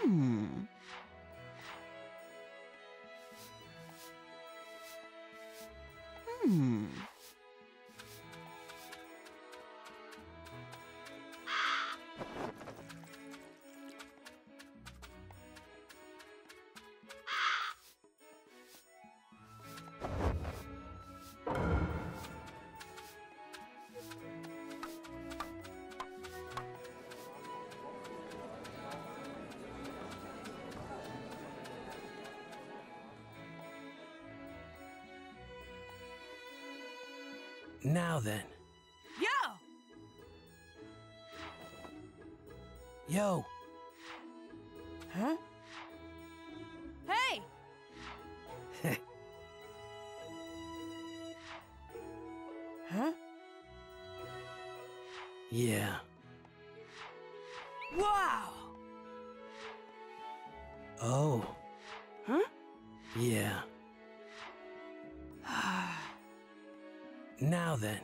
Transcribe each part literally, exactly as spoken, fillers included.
Hmm. Hmm. Now then. Yo! Yo! Huh? Hey! Huh? Yeah. Wow! Oh. Huh? Yeah. Now then.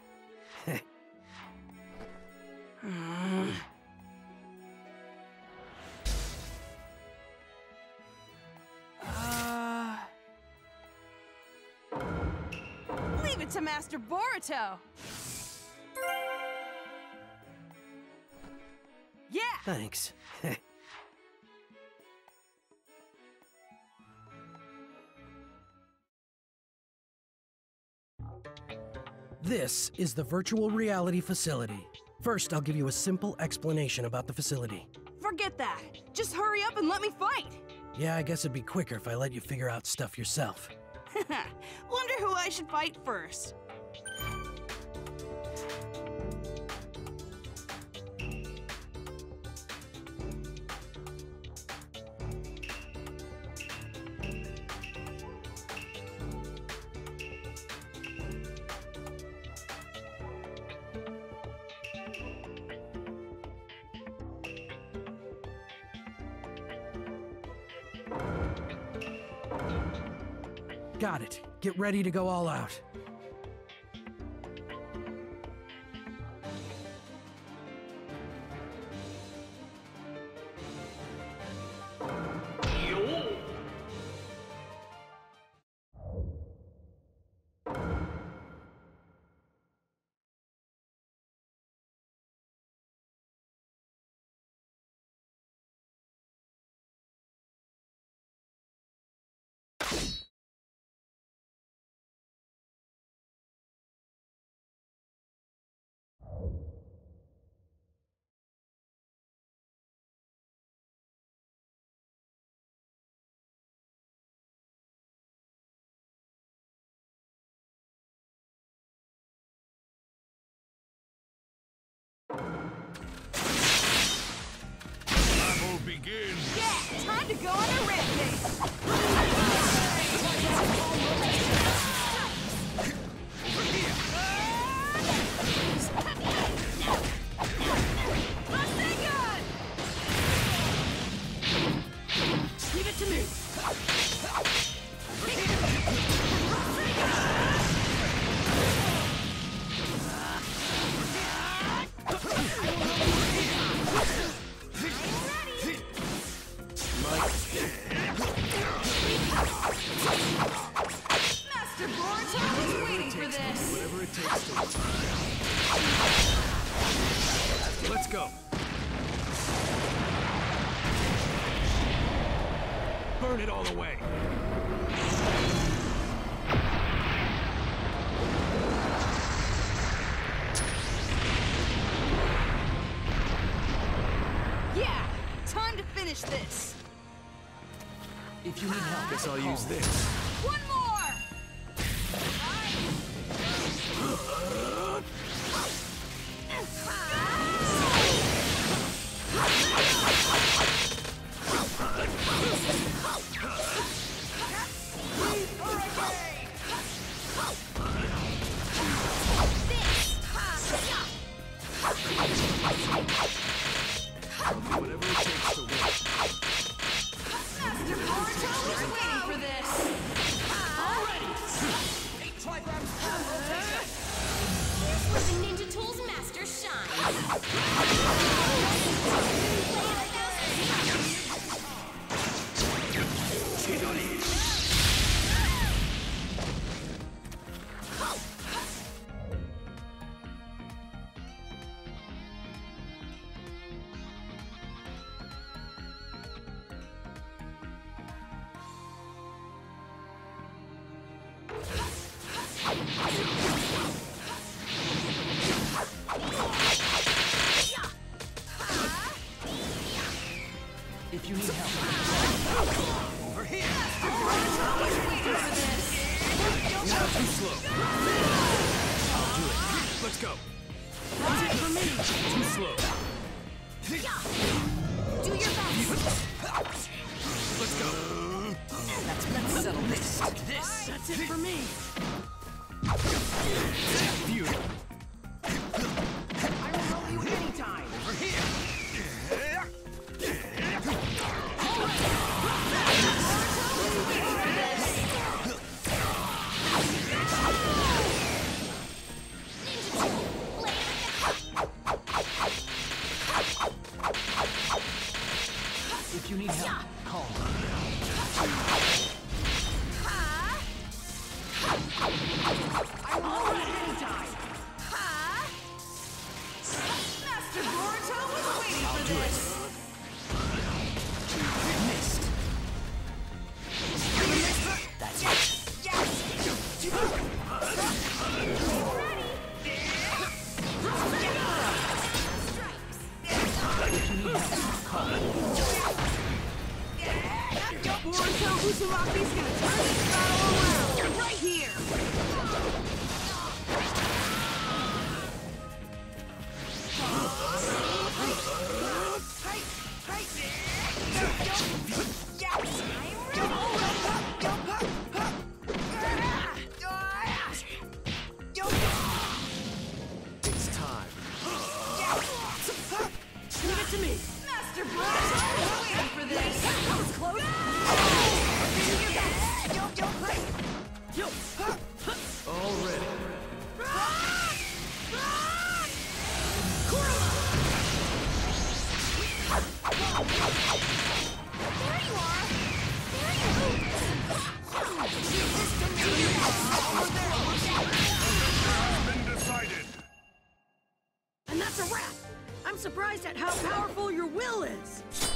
uh... Leave it to Master Boruto! Yeah! Thanks. This is the virtual reality facility. First, I'll give you a simple explanation about the facility. Forget that. Just hurry up and let me fight. Yeah, I guess it'd be quicker if I let you figure out stuff yourself. Wonder who I should fight first. Got it. Get ready to go all out. Battle begins! Yeah, time to go on a rampage! Leave it to me! Master Boruto is waiting for this! Whatever it takes to... Let's go! Burn it all away! Yeah! Time to finish this! If you need help, guess I'll use this. One more! Whatever it takes to win. Master Boruto is waiting for this! Here's where the Ninja Tools master shines. go. That's it for me. Too slow. Do your best. Let's go. Let's, let's settle this. This. That's it for me. Beautiful. I will help you anytime. Over here. If you need help, call me. I will help you anytime. Master Boruto was waiting I'll for do this. it. Missed. That's it. If you need help, call me. Boruto Uzumaki's gonna turn this battle around right here. It's time. Leave it to me. Master Boruto was waiting for this. That was close. Yo. All ready. There you are. There you And that's a wrap. I'm surprised at how powerful your will is.